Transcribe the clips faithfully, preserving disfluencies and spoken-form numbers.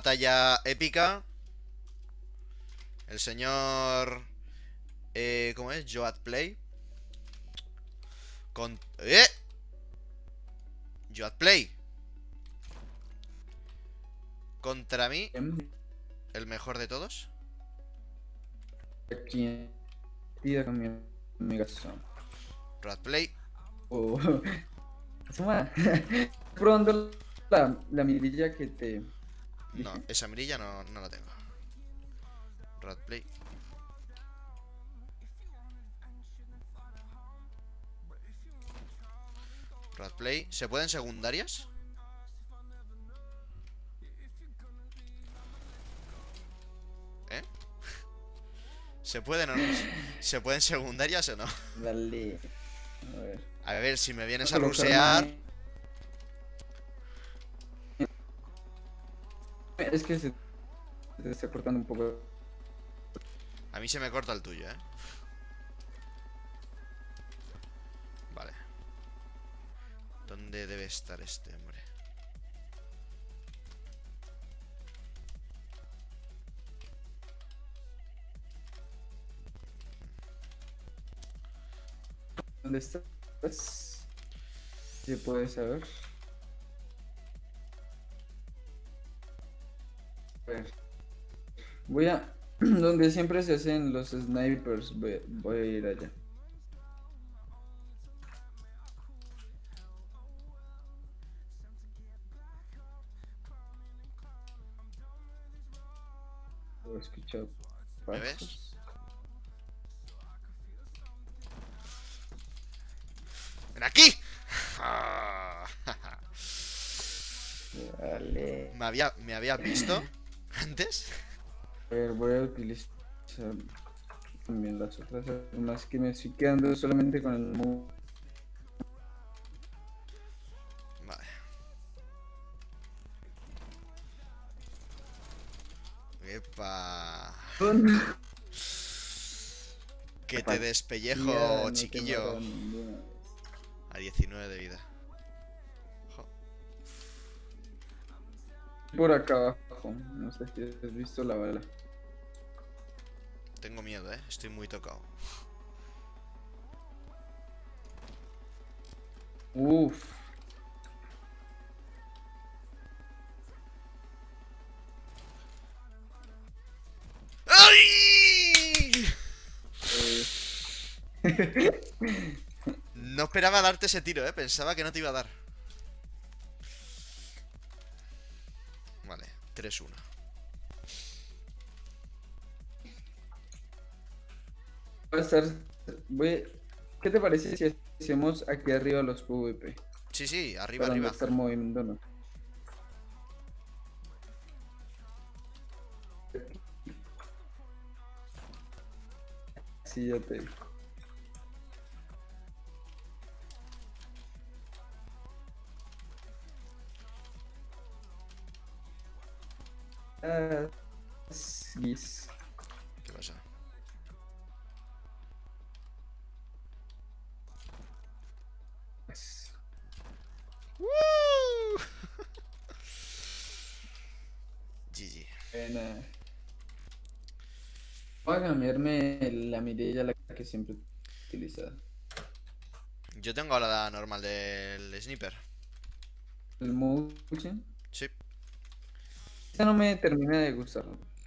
batalla épica. El señor... Eh, ¿Cómo es? Joad Play. Con... ¡Eh! Joad Play. Contra mí, el mejor de todos. Aquí tira con mi amigazo. Joad Play. Oh. Suma. Probando la, la mirilla que te No, dije. esa mirilla no, no la tengo. Joad Play. Joad Play. ¿Se pueden secundarias? ¿Eh? ¿Se pueden o no? ¿Se pueden secundarias o no? Dale. A ver. A ver, si me vienes a Colocar rusear. una- Es que se, se está cortando un poco. A mí se me corta el tuyo, ¿eh? Vale. ¿Dónde debe estar este hombre? ¿Dónde estás? ¿Se puede saber? A ver. Voy a... Donde siempre se hacen los snipers, voy, voy a ir allá. He escuchado ¿Me pasos. ves? ¡Ven aquí! Ah, Dale. ¿Me había, ¿Me habías visto antes? A ver, voy a utilizar también las otras armas que me estoy quedando solamente con el mu- Vale. Epa. Que te Ya, despellejo, no te he chiquillo. matado ninguna vez. A diecinueve de vida. Jo. Por acá abajo, no sé si has visto la bala. Tengo miedo, eh. Estoy muy tocado. Uff. ¡Ay! Eh, No esperaba darte ese tiro, eh. Pensaba que no te iba a dar. Vale, tres uno. va a estar. Voy... ¿Qué te parece si hacemos aquí arriba los PvP? Sí, sí, arriba, Para no arriba. estar moviéndonos. Sí, ya te digo. Ah, Gis. ¿Qué pasa? ¡Woo! G G. Buena. Voy a cambiarme la mirilla, la que siempre he utilizado. Yo tengo la normal del sniper. El motion. Sí. Esta no me termina de gustar.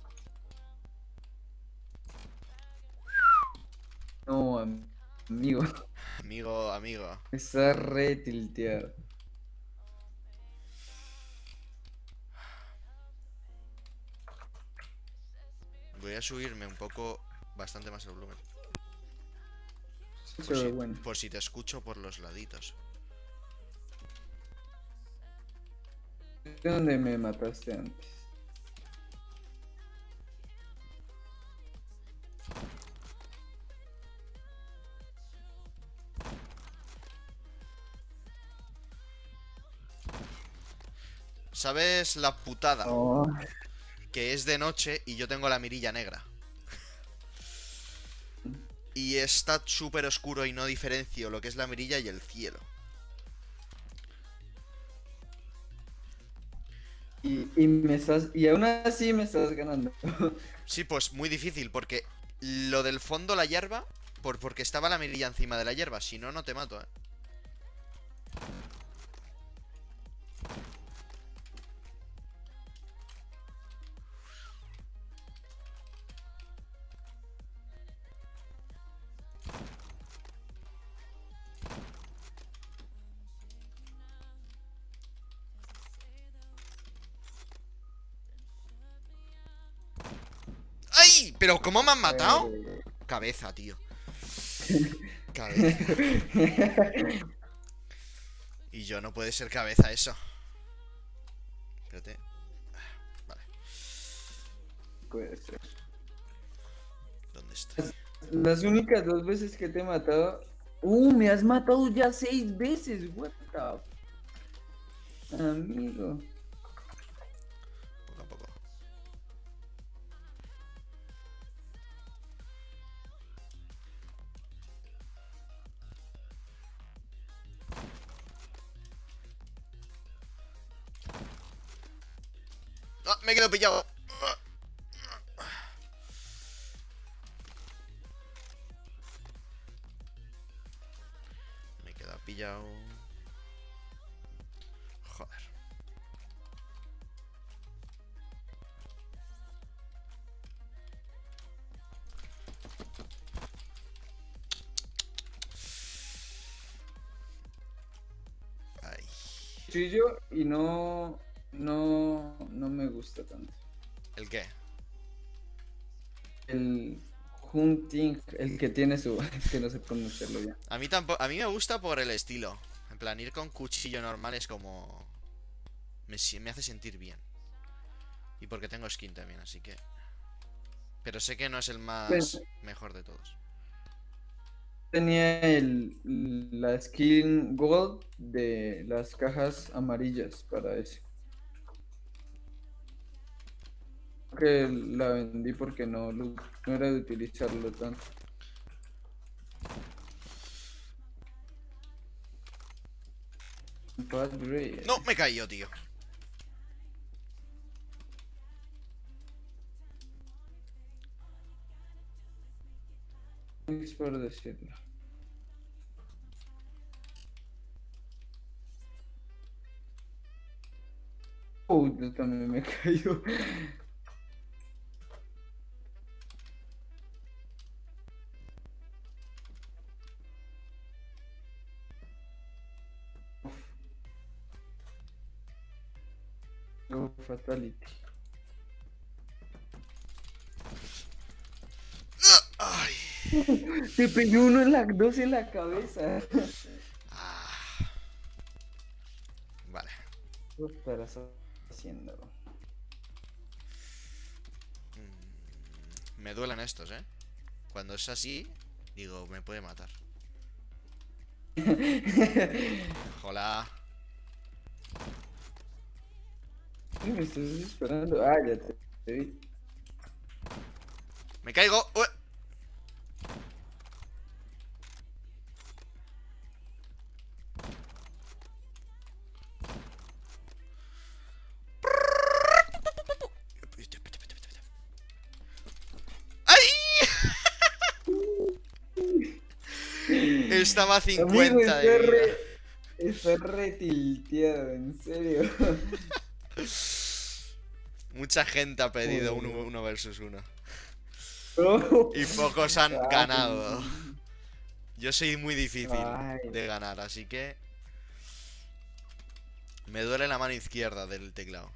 No, am- amigo. Amigo, amigo. Está re tilteado. Voy a subirme un poco, bastante más el volumen. Sí, Por se ve si, bueno. por si te escucho por los laditos. ¿De dónde me mataste antes? ¿Sabes la putada? Oh, Que es de noche y yo tengo la mirilla negra. Y está súper oscuro y no diferencio lo que es la mirilla y el cielo. y Y, y me estás. Y aún así me estás ganando. Sí, pues muy difícil, porque lo del fondo, la hierba, por, porque estaba la mirilla encima de la hierba. Si no, no te mato, eh. ¡Ay! ¿Pero cómo me han matado? Eh, Cabeza, tío. Cabeza. Y yo, no puede ser cabeza eso. Espérate. Vale. Puede ser. ¿Dónde estoy? Las únicas dos veces que te he matado. Uh, me has matado ya seis veces. What the. Amigo. Poco a poco. ¡Ah! Me he quedado pillado. Me he quedado pillado. Joder. Ay. Cuchillo y no. No. No me gusta tanto. ¿El qué? El hunting, el que tiene su. Es que no sé pronunciarlo ya. A mí tampoco. A mí me gusta por el estilo. En plan, ir con cuchillo normal es como. Me, si- me hace sentir bien. Y porque tengo skin también, así que. Pero sé que no es el más Pues- mejor de todos. Tenía el, la skin gold de las cajas amarillas para ese. Que la vendí porque no, lo- no era de utilizarlo tanto. Bad Ray. No, me he caído, tío. Es por decirlo. Oh, yo también me he caído. Oh, fatality. Ay. Te pegué uno en la dos en la cabeza. Ah. Vale. ¿Qué estarás haciendo? Mm, Me duelen estos, eh. Cuando es así, digo, me puede matar. Hola. Sí, me estás disparando. Ah, ya te, te vi. Me caigo. ¡Ué! ¡Ay! Estaba a Amigo, cincuenta de está vida. re, está re tilteado, en serio. Mucha gente ha pedido Joder. uno, uno versus uno. Oh. Y pocos han Ay. ganado. Yo soy muy difícil Ay. de ganar, así que. Me duele la mano izquierda del teclado.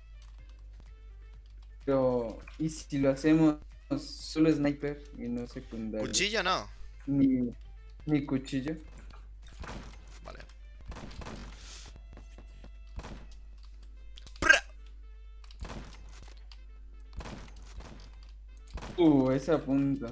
Pero, ¿y si lo hacemos solo sniper y no secundario? Cuchillo no. Ni, ni cuchillo. Vale. ¡Pra! Uh, esa punta.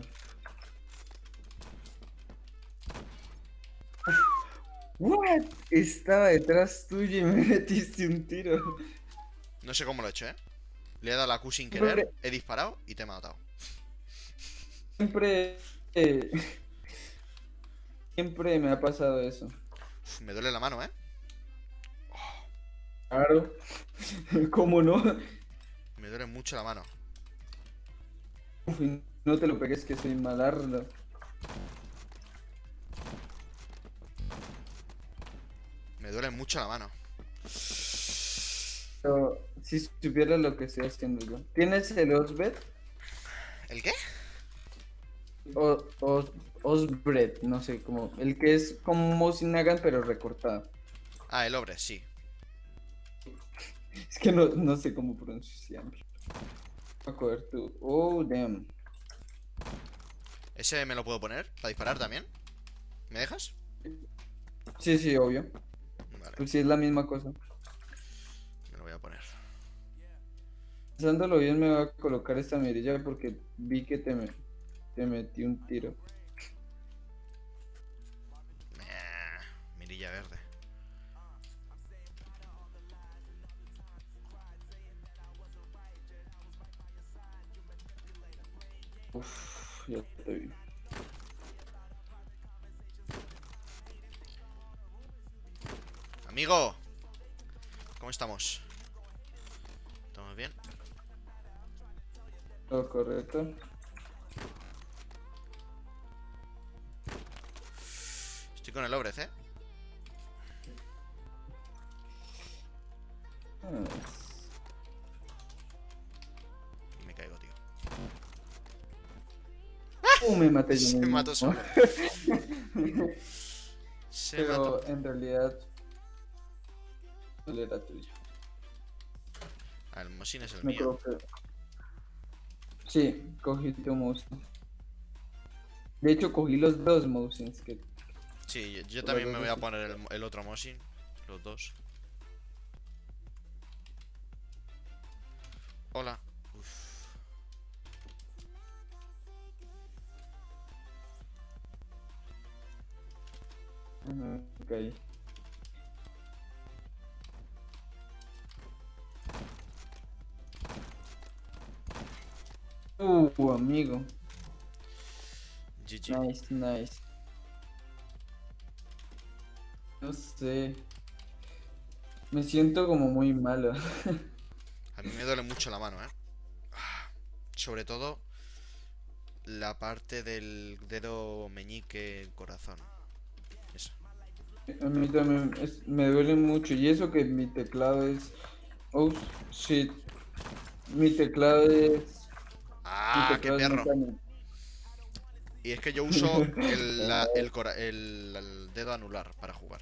What? Estaba detrás tuyo y me metiste un tiro. No sé cómo lo he hecho, eh. Le he dado la Q sin Pobre. querer, he disparado y te he matado. Siempre. eh, siempre me ha pasado eso. Uf, me duele la mano, eh. Claro. ¿Cómo no? Me duele mucho la mano. Uf, no te lo pegues que soy malardo. Me duele mucho la mano. Pero si supieras lo que estoy haciendo yo. ¿Tienes el Osbet? ¿El qué? O, os, Osbred, no sé, como el que es como Mosin Nagant pero recortado. Ah, el Obre, sí. Es que no, no sé cómo pronunciarlo. A coger tu. Oh, damn. ¿Ese me lo puedo poner? ¿Para disparar también? ¿Me dejas? Sí, sí, obvio. Vale, Pues sí, es la misma cosa. me lo voy a poner. Pensándolo bien, me voy a colocar esta mirilla porque vi que te, me, te metí un tiro. Eh, mirilla verde. Uf, ya te vi. Amigo, ¿cómo estamos? ¿Estamos bien? Todo correcto. Estoy con el Obrez, ¿eh? Ah, Y me caigo, tío. Uh, me maté yo Se mismo. mató solo. Se mató. Pero en realidad, él era tuyo. Ah, el Mosin es el Me mío. coloqué. Sí, cogí tu mouse. De hecho, cogí los dos mousings que. Sí, yo, yo Por también las me voy dos a poner el, el otro Mosin. Los dos. Hola. Uf. Ajá, ok. Uh, amigo. G G. Nice, nice. No sé. Me siento como muy malo. A mí me duele mucho la mano, ¿eh? Ah, sobre todo la parte del dedo meñique corazón. Eso. A mí también es- me duele mucho. Y eso que mi teclado es. Oh, shit. Mi teclado es. Mi ¡Ah, qué teclado es perro! mecánico. Y es que yo uso el, la- el, cora- el- el dedo anular para jugar.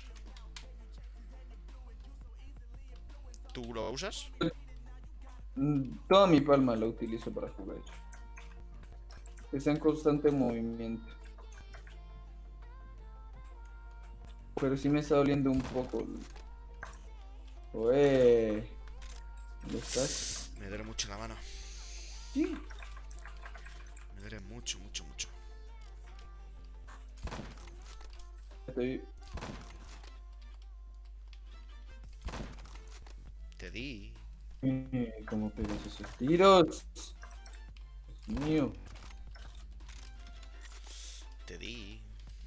¿Tú lo usas? Mm, Toda mi palma la utilizo para jugar. Está en constante movimiento. Pero sí me está doliendo un poco. Oe. ¿Dónde estás? Me duele mucho la mano. Sí. Me duele mucho, mucho, mucho. Estoy. Te di. Eh, ¿Cómo pegas esos tiros? Dios mío. Te di.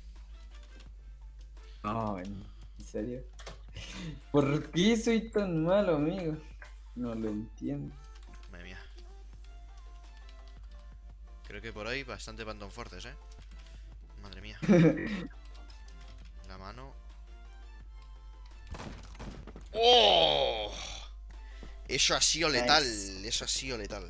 No, en serio. ¿Por qué soy tan malo, amigo? No lo entiendo. Madre mía. Creo que por ahí bastante Phantom Forces, ¿eh? Madre mía. La mano. ¡Oh! Eso ha sido letal. Nice. Eso ha sido letal.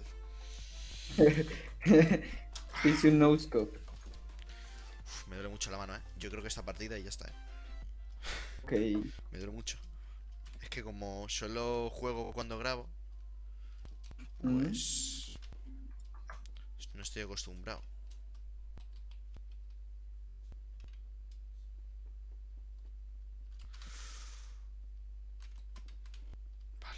Hice un no scope. Uf, me duele mucho la mano, ¿eh? Yo creo que esta partida y ya está, ¿eh? Ok. Me duele mucho. Es que como solo juego cuando grabo, Mm. pues no estoy acostumbrado. Vale.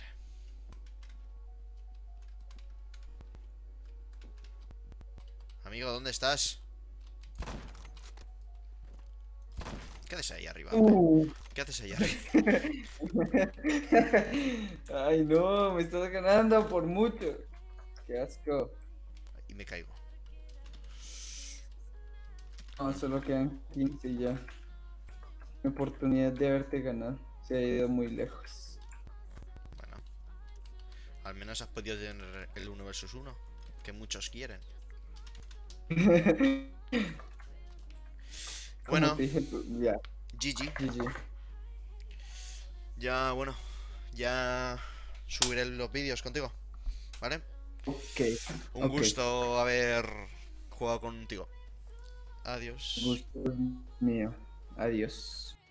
Amigo, ¿dónde estás? ¿Qué haces ahí arriba, hombre? Uh. ¿Qué haces ahí arriba? Ay, no, me estás ganando por mucho. Qué asco. Y me caigo. No, solo quedan quince y ya. Mi oportunidad de haberte ganado se ha ido muy lejos. Bueno. Al menos has podido tener el uno versus uno, que muchos quieren. Bueno, Como te dije, pues, ya, G G. G G. Ya, bueno, ya subiré los vídeos contigo, ¿vale? Ok, Un ok. gusto haber jugado contigo. Adiós. Gusto mío. Adiós.